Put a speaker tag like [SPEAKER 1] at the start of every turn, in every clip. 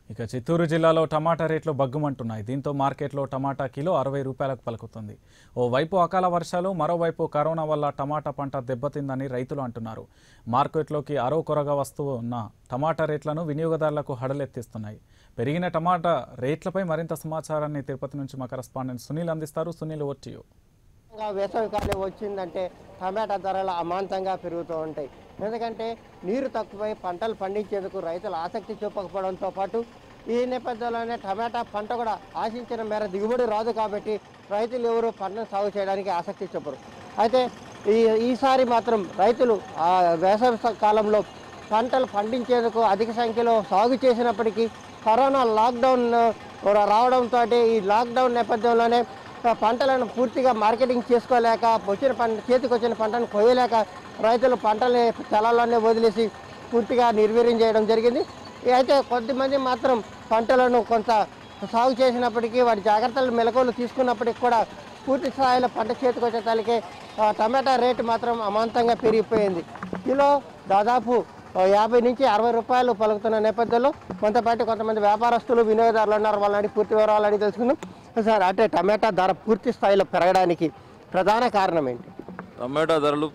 [SPEAKER 1] ఇక చిత్తూరు జిల్లాలో టమాటా రేట్లు బగ్గుమంటున్నాయి. దీంతో మార్కెట్లో టమాటా కిలో 60 రూపాయలకు పలుకుతుంది. ఓవైపు అకాల వర్షాలు, మరోవైపు కరోనా వల్ల టమాటా పంట దెబ్బతిందని రైతులు అంటున్నారు. మార్కెట్లోకి అరవకొరగా వస్తున్న టమాటా రేట్లను వినియోగదారులకు హడలెత్తిస్తున్నాయి. పెరిగిన టమాటా రేట్లపై మరింత సమాచారాన్ని తిరుపతి నుంచి మా కరెస్పాండెంట్ సునీల్ అందిస్తారు. Sunil, over to you.
[SPEAKER 2] వేసవికాలం వచ్చిందంటే టమాటా ధరలు అమాంతంగా పెరుగుతూ ఉంటాయి. ఎందుకంటే నీరు తక్కువై పంటలు పండించేందుకు రైతులు ఆసక్తి చూపకపోవడంతో పాటు ఈ నేపథ్యంలోనే టమాటా పంట కూడా ఆశించిన మేర దిగుబడి రాదు కాబట్టి రైతులు ఎవరు పంటను సాగు చేయడానికి ఆసక్తి చూపరు. అయితే ఈసారి మాత్రం రైతులు ఆ వేసవి కాలంలో పంటలు పండించేందుకు అధిక సంఖ్యలో సాగు చేసినప్పటికీ కరోనా లాక్డౌన్ రావడంతో ఈ లాక్డౌన్ నేపథ్యంలోనే పంటలను పూర్తిగా మార్కెటింగ్ చేసుకోలేక చేతికి వచ్చిన పంటను కొయ్యలేక రైతులు పంటల్ని పొలాల్లోనే వదిలేసి పూర్తిగా నిర్వీర్యం చేయడం జరిగింది. అయితే కొద్దిమంది మాత్రం పంటలను కొంత సాగు చేసినప్పటికీ వాటి జాగ్రత్తలు మెలకువలు తీసుకున్నప్పటికీ కూడా పూర్తి స్థాయిలో పంట చేతికి వచ్చే తలకే టమాటా రేటు మాత్రం అమాంతంగా పెరిగిపోయింది. కిలో దాదాపు 50 నుంచి 60 రూపాయలు పలుకుతున్న నేపథ్యంలో కొంతమంది వ్యాపారస్తులు, వినియోగదారులు ఉన్నారు. వాళ్ళని పూర్తి వివరాలని తెలుసుకుందాం. సార్, అంటే టమాటా ధర పూర్తి స్థాయిలో పెరగడానికి ప్రధాన కారణం ఏంటి?
[SPEAKER 3] టమాటా ధరలు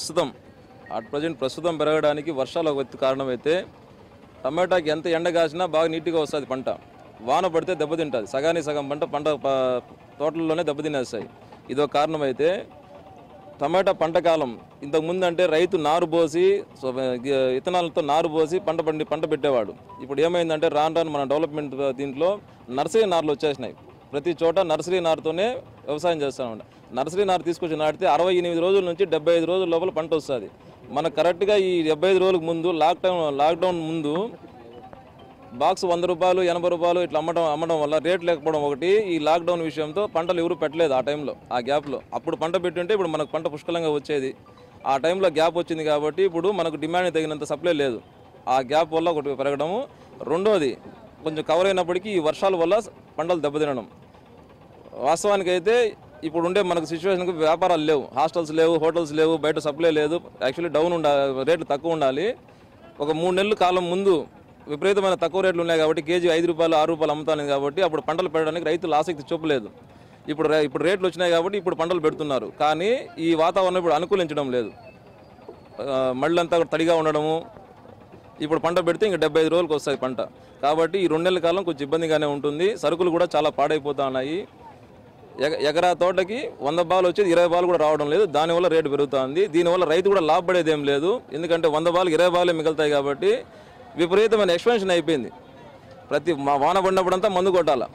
[SPEAKER 3] ప్రస్తుతం పెరగడానికి వర్షాలు ఒక కారణమైతే, టమాటాకి ఎంత ఎండ కాసినా బాగా నీట్గా వస్తుంది పంట. వాన పడితే దెబ్బతింటుంది, సగానికి సగం పంట తోటల్లోనే దెబ్బతినేస్తాయి. ఇదొక కారణమైతే, టమాటా పంట కాలం ఇంతకుముందు అంటే రైతు నారు పోసి విత్తనాలతో నారు పోసి పంట పెట్టేవాడు. ఇప్పుడు ఏమైందంటే రాను మన డెవలప్మెంట్ దీంట్లో నర్సరీ నార్లు వచ్చేసినాయి. ప్రతి చోట నర్సరీ నారుతోనే వ్యవసాయం చేస్తామండి. నర్సరీ నారు తీసుకొచ్చి నాటితే 68 రోజుల నుంచి 75 రోజుల లోపల పంట వస్తుంది. మనకు కరెక్ట్గా ఈ 75 రోజులకు ముందు లాక్డౌన్ ముందు బాక్స్ 100 రూపాయలు, 80 రూపాయలు ఇట్లా అమ్మడం వల్ల రేట్ లేకపోవడం ఒకటి. ఈ లాక్డౌన్ విషయంతో పంటలు ఎవరు పెట్టలేదు ఆ టైంలో, ఆ గ్యాప్లో. అప్పుడు పంట పెట్టుంటే ఇప్పుడు మనకు పంట పుష్కలంగా వచ్చేది. ఆ టైంలో గ్యాప్ వచ్చింది కాబట్టి ఇప్పుడు మనకు డిమాండ్ తగినంత సప్లై లేదు. ఆ గ్యాప్ వల్ల ఒకటి పెరగడము. రెండోది, కొంచెం కవర్ అయినప్పటికీ ఈ వర్షాల వల్ల పంటలు దెబ్బతినడం. వాస్తవానికి అయితే ఇప్పుడు ఉండే మనకు సిచ్యువేషన్కి వ్యాపారాలు లేవు, హాస్టల్స్ లేవు, హోటల్స్ లేవు, బయట సప్లై లేదు. యాక్చువల్లీ డౌన్ రేట్లు తక్కువ ఉండాలి. ఒక 3 నెలల కాలం ముందు విపరీతమైన తక్కువ రేట్లు ఉన్నాయి కాబట్టి కేజీ 5 రూపాయలు, 6 రూపాయలు అమ్ముతాను కాబట్టి అప్పుడు పంటలు పెట్టడానికి రైతులు ఆసక్తి చూపలేదు. ఇప్పుడు రేట్లు వచ్చినాయి కాబట్టి ఇప్పుడు పంటలు పెడుతున్నారు. కానీ ఈ వాతావరణం ఇప్పుడు అనుకూలించడం లేదు. మళ్ళంతా తడిగా ఉండడము. ఇప్పుడు పంట పెడితే ఇంకా 75 రోజులకు వస్తుంది పంట. కాబట్టి ఈ 2 నెలల కాలం కొంచెం ఇబ్బందిగానే ఉంటుంది. సరుకులు కూడా చాలా పాడైపోతూ ఉన్నాయి. ఎకరా తోటకి 100 బాలు వచ్చేది 20 బాలు కూడా రావడం లేదు. దానివల్ల రేటు పెరుగుతుంది. దీనివల్ల రైతు కూడా లాభపడేది ఏం లేదు. ఎందుకంటే 100 బాలు 20 బాలే మిగులుతాయి కాబట్టి విపరీతమైన ఎక్స్పెన్షన్ అయిపోయింది. వాన పడినప్పుడంతా మందు కొట్టాలి.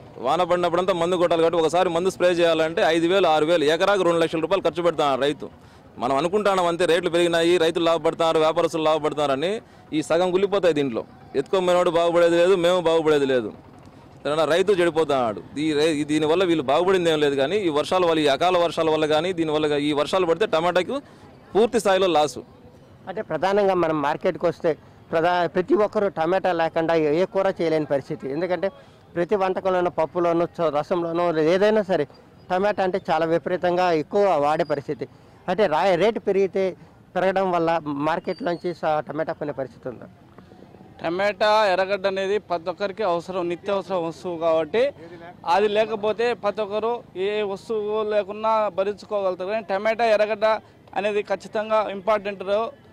[SPEAKER 3] కాబట్టి ఒకసారి మందు స్ప్రే చేయాలంటే 5,000, 6,000, ఎకరాకు 2 లక్షల రూపాయలు ఖర్చు పెడతాను రైతు. మనం అనుకుంటాం అంతే, రేట్లు పెరిగినాయి, రైతులు లాభపడతారు, వ్యాపారస్తులు లాభపడతారని. ఈ సగం గుల్లిపోతాయి దీంట్లో. ఎత్తుకోమేనోడు బాగుపడేది లేదు, మేము బాగుపడేది లేదు. రైతు చెడిపోతున్నాడు. దీనివల్ల వీళ్ళు బాగుపడింది ఏం లేదు. కానీ ఈ వర్షాల వల్ల, ఈ అకాల వర్షాల వల్ల కానీ దీనివల్ల ఈ వర్షాలు పడితే టమాటాకు పూర్తి స్థాయిలో లాసు.
[SPEAKER 2] అంటే ప్రధానంగా మనం మార్కెట్కి వస్తే ప్రతి ఒక్కరూ టమాటా లేకుండా ఏ కూర చేయలేని పరిస్థితి. ఎందుకంటే ప్రతి వంటకంలోనూ, పప్పులోనూ, రసంలోనూ ఏదైనా సరే టమాటా అంటే చాలా విపరీతంగా ఎక్కువ వాడే పరిస్థితి. అంటే రేటు పెరగడం వల్ల మార్కెట్లోంచి టమాటా కొనే పరిస్థితి ఉందా?
[SPEAKER 4] టమాటా, ఎర్రగడ్డ అనేది ప్రతి ఒక్కరికి అవసరం, నిత్యావసర వస్తువు కాబట్టి అది లేకపోతే ప్రతి ఒక్కరు ఏ వస్తువు లేకున్నా భరించుకోగలుగుతారు. కానీ టమాటా, ఎర్రగడ్డ అనేది ఖచ్చితంగా ఇంపార్టెంట్.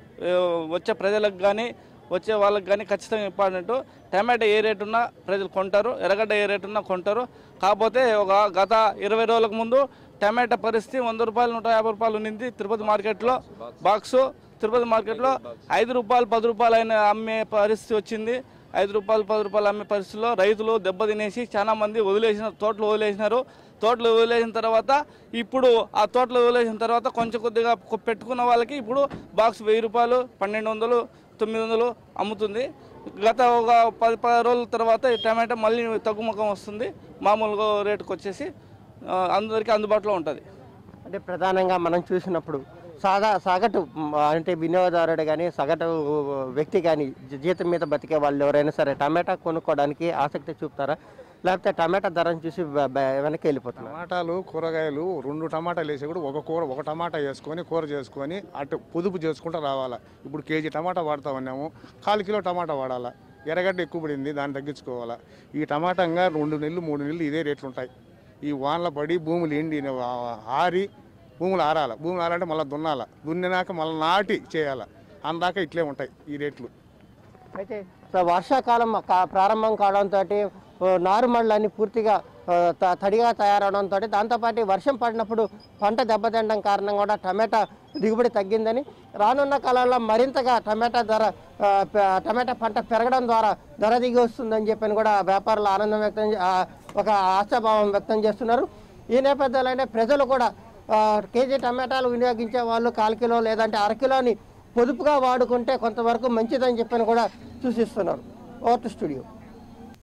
[SPEAKER 4] వచ్చే ప్రజలకు కానీ వచ్చే వాళ్ళకి కానీ ఖచ్చితంగా ఇంపార్టెంట్. టమాటా ఏ రేటు ఉన్నా ప్రజలు కొంటారు, ఎర్రగడ్డ ఏ రేటు ఉన్నా కొంటారు. కాకపోతే గత 20 రోజులకు ముందు టమాటా పరిస్థితి 100 రూపాయలు, 150 రూపాయలు ఉన్నింది తిరుపతి మార్కెట్లో. బాక్సు తిరుపతి మార్కెట్లో 5 రూపాయలు, 10 రూపాయలు అయిన అమ్మే పరిస్థితి వచ్చింది. 5 రూపాయలు, 10 రూపాయలు అమ్మే పరిస్థితిలో రైతులు దెబ్బతినేసి చాలామంది తోటలు వదిలేసినారు. తోటలు వదిలేసిన తర్వాత ఇప్పుడు ఆ తోటలు వదిలేసిన తర్వాత కొంచెం కొద్దిగా పెట్టుకున్న వాళ్ళకి ఇప్పుడు బాక్స్ 1000 రూపాయలు, 1200, 900 అమ్ముతుంది. గత ఒక 10 రోజుల తర్వాత టమాటా మళ్ళీ తగ్గుముఖం వస్తుంది. మామూలుగా రేటుకు వచ్చేసి అందరికీ అందుబాటులో ఉంటుంది.
[SPEAKER 2] అంటే ప్రధానంగా మనం చూసినప్పుడు సగటు అంటే వినియోగదారుడు కానీ, సగటు వ్యక్తి కానీ, జీతం మీద బతికే వాళ్ళు ఎవరైనా సరే టమాటా కొనుక్కోవడానికి ఆసక్తి చూపుతారా? లేకపోతే టమాటా ధరను చూసి వెనక్కి వెళ్ళిపోతున్నారు?
[SPEAKER 5] టమాటాలు, కూరగాయలు 2 టమాటాలు వేసి కూడా ఒక టమాటా వేసుకొని కూర చేసుకొని అటు పొదుపు చేసుకుంటూ రావాలా. ఇప్పుడు కేజీ టమాటా వాడుతూ ఉన్నాము, 1/4 కిలో టమాటా వాడాలా. ఎర్రగడ్డ ఎక్కువ పడింది, దాన్ని తగ్గించుకోవాలా. ఈ టమాటంగా 2 నెలలు 3 నెలలు ఇదే రేట్లు ఉంటాయి. ఈ వానల పడి భూములు ఎండి ఆరి భూములు ఆరాల, భూములు ఆరాలంటే మళ్ళీ దున్నాల, దున్నినాక మళ్ళీ నాటి చేయాల, అందాక ఇట్లే ఉంటాయి ఈ రేట్లు.
[SPEAKER 2] అయితే వర్షాకాలం ప్రారంభం కావడంతో నారుమళ్ళన్నీ పూర్తిగా తడిగా తయారవడంతో దాంతోపాటు వర్షం పడినప్పుడు పంట దెబ్బతినడం కారణంగా కూడా టమాటా దిగుబడి తగ్గిందని, రానున్న కాలంలో మరింతగా టమాటా పంట పెరగడం ద్వారా ధర దిగి వస్తుందని చెప్పని కూడా వ్యాపారులు ఆనందం ఒక ఆశాభావం వ్యక్తం చేస్తున్నారు. ఈ నేపథ్యంలోనే ప్రజలు కూడా కేజీ టమాటాలు వినియోగించే వాళ్ళు 1/4 కిలో లేదంటే 1/2 కిలోని పొదుపుగా వాడుకుంటే కొంతవరకు మంచిదని చెప్పని కూడా సూచిస్తున్నారు. Over to studio.